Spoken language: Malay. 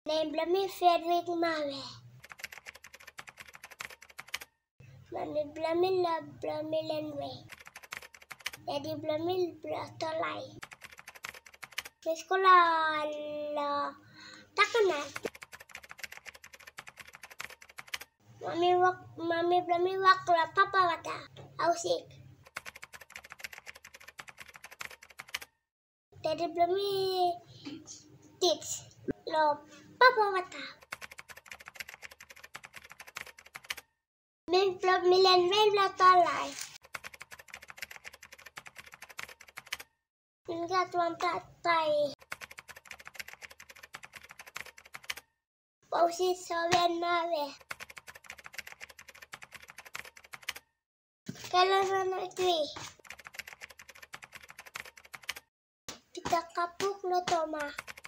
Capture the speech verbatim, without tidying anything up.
Nem blami Fredrik Mave. Mami blami la blami lenwe. Daddy blami bratolai. Sekolah la takanan. Mami wak mami blami wak la papa wata. Ausik. Daddy blami tits. Lo papa wata. Min blami lenwe bratolai. Hingga tuan tatai. Pausi soben mave. Kalau sana tui. Kita kapuk lo toma.